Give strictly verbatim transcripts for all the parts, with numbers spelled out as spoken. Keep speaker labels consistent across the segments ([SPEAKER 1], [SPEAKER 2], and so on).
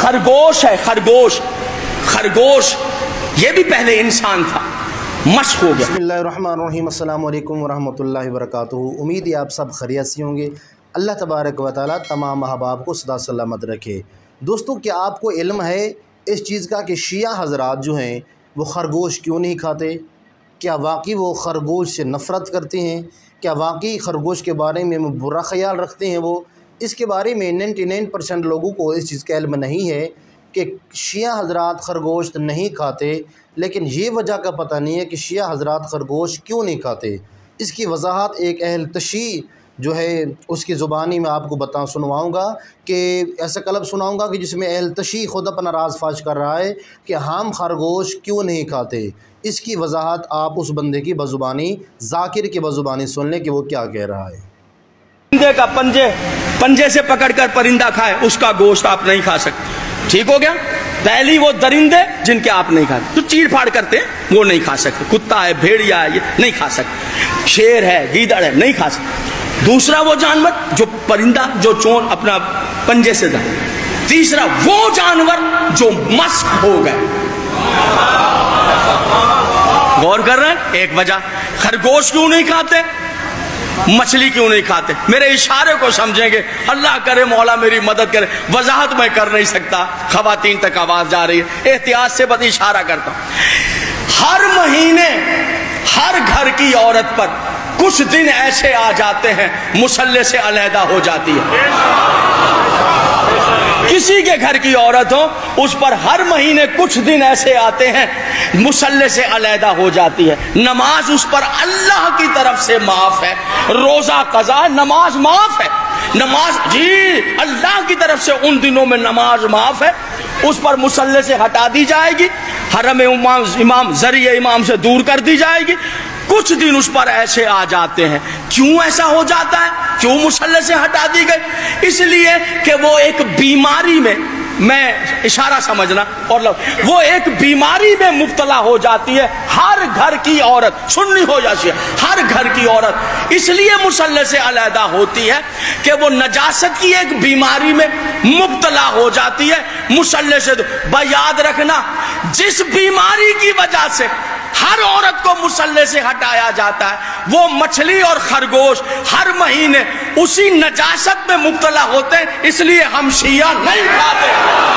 [SPEAKER 1] खरगोश है, खरगोश खरगोश ये भी पहले इंसान था, मश्क हो गया।
[SPEAKER 2] बिस्मिल्लाहिर्रहमानिर्रहीम, अस्सलाम वालेकुम वरहमतुल्लाहि वबरकातुहू। उम्मीद है आप सब खैरियत से होंगे। अल्लाह तबारक व तआला तमाम अहबाब को सदा सलामत रखे। दोस्तों, क्या आपको इल्म है इस चीज़ का कि शिया हज़रात जो हैं वो खरगोश क्यों नहीं खाते? क्या वाकई वो खरगोश से नफ़रत करते हैं? क्या वाकई खरगोश के बारे में वो बुरा ख़याल रखते हैं? वो इसके बारे में निन्यानवे परसेंट लोगों को इस चीज़ का इल्म नहीं है कि शिया हज़रात खरगोश नहीं खाते, लेकिन ये वजह का पता नहीं है कि शिया हज़रात खरगोश क्यों नहीं खाते। इसकी वजाहत एक अहल तशी जो है उसकी ज़ुबानी में आपको बता सुनवाऊँगा कि ऐसा कलब सुनाऊँगा कि जिसमें अहल तशी ख़ुद अपना राज फाश कर रहा है कि हम खरगोश क्यों नहीं खाते। इसकी वजाहत आप उस बंदे की बज़ुबानी ज़ाकिर की बज़ुबानी सुन लें कि वो क्या कह रहा है।
[SPEAKER 1] परिंदे का पंजे पंजे से पकड़कर परिंदा खाए, उसका गोश्त आप नहीं खा सकते। ठीक हो गया। पहली वो दरिंदे जिनके आप नहीं खाते, तो चीड़ फाड़ करते हैं वो नहीं खा सकते। कुत्ता है, भेड़िया है, ये नहीं खा सकते। शेर है, गीदड़ है, नहीं खा सकते। दूसरा वो जानवर जो परिंदा जो चोर अपना पंजे से था। तीसरा वो जानवर जो मस्क हो गए। गौर कर रहे हैं? एक वजह खरगोश क्यों नहीं खाते, मछली क्यों नहीं खाते। मेरे इशारे को समझेंगे, अल्लाह करे मौला मेरी मदद करे। वजाहत मैं कर नहीं सकता, खवातीन तक आवाज जा रही है, एहतियात से बस इशारा करता हूं। हर महीने हर घर की औरत पर कुछ दिन ऐसे आ जाते हैं मुसल्ले से अलहदा हो जाती है। किसी के घर की औरत हो, उस पर हर महीने कुछ दिन ऐसे आते हैं मुसल्ले से अलहदा हो जाती है। नमाज उस पर अल्लाह की तरफ से माफ है, रोजा कज़ा, नमाज माफ है। नमाज जी अल्लाह की तरफ से उन दिनों में नमाज माफ है, उस पर मुसल्ले से हटा दी जाएगी, हरम इमाम इमाम जरिए इमाम से दूर कर दी जाएगी। कुछ दिन उस पर ऐसे आ जाते हैं। क्यों ऐसा हो जाता है, क्यों मुसल्ले से हटा दी गई? इसलिए कि वो एक बीमारी में, मैं इशारा समझना, और वो एक बीमारी में मुब्तला हो जाती है। हर घर की औरत सुन्नी हो जाती है, हर घर की औरत इसलिए मुसल्ले से अलहदा होती है कि वो नजासत की एक बीमारी में मुब्तला हो जाती है मुसल्ले से। भाई याद रखना, जिस बीमारी की वजह से हर औरत को मुसल्ले से हटाया जाता है, वो मछली और खरगोश हर महीने उसी नजासत में मुब्तला होते हैं। इसलिए हम शिया नहीं खाते।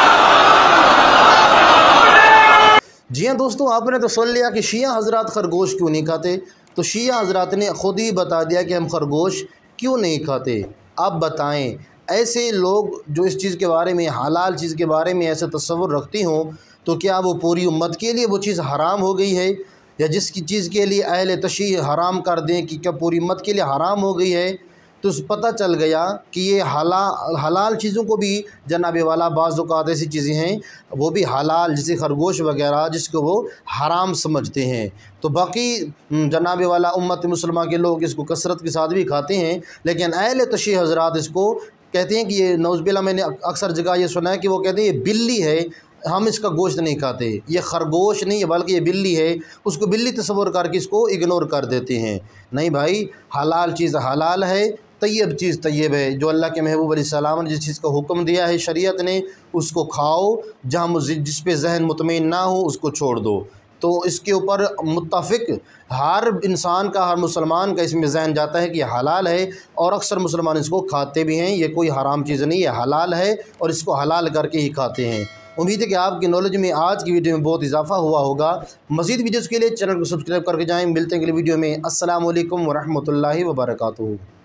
[SPEAKER 2] जी हाँ दोस्तों, आपने तो सुन लिया कि शिया हज़रात खरगोश क्यों नहीं खाते। तो शिया हज़रात ने ख़ुद ही बता दिया कि हम खरगोश क्यों नहीं खाते। अब बताएं, ऐसे लोग जो इस चीज़ के बारे में, हलाल चीज़ के बारे में ऐसे तस्वुर रखती हों, तो क्या वो पूरी उम्मत के लिए वो चीज़ हराम हो गई है? या जिसकी चीज़ के लिए अहले तशी हराम कर दें कि क्या पूरी उम्मत के लिए हराम हो गई है? तो पता चल गया कि ये हला हलाल चीज़ों को भी जनाब वाला बाज़ औक़ात ऐसी चीज़ें हैं वो भी हलाल, जैसे खरगोश वगैरह, जिसको वो हराम समझते हैं। तो बाकी जनाब वाला उम्मत मुसलमान के लोग इसको कसरत के साथ भी खाते हैं, लेकिन अहले तशी हज़रात इसको कहते हैं कि ये नौज़बिल्ला, मैंने अक्सर जगह ये सुना है कि वो कहते हैं ये बिल्ली है, हम इसका गोश्त नहीं खाते, ये खरगोश नहीं है बल्कि ये बिल्ली है, उसको बिल्ली तस्वर करके इसको इग्नोर कर देते हैं। नहीं भाई, हलाल चीज़ हलाल है, तैयब चीज़ तैयब है। जो अल्लाह के महबूब अलैहिस्सलाम ने जिस चीज़ का हुक्म दिया है शरीयत ने, उसको खाओ। जहाँ जिस पे जहन मुतमईन ना हो उसको छोड़ दो। तो इसके ऊपर मुत्तफ़िक हर इंसान का, हर मुसलमान का इसमें जहन जाता है कि हलाल है, और अक्सर मुसलमान इसको खाते भी हैं। ये कोई हराम चीज़ नहीं है, हलाल है और इसको हलाल करके ही खाते हैं। उम्मीद है कि आपकी नॉलेज में आज की वीडियो में बहुत इजाफा हुआ होगा। मज़ीद वीडियोज़ के लिए चैनल को सब्सक्राइब करके जाएँ। मिलते हैं अगली वीडियो में। अस्सलामु अलैकुम वरहमतुल्लाहि वबरकातुहू।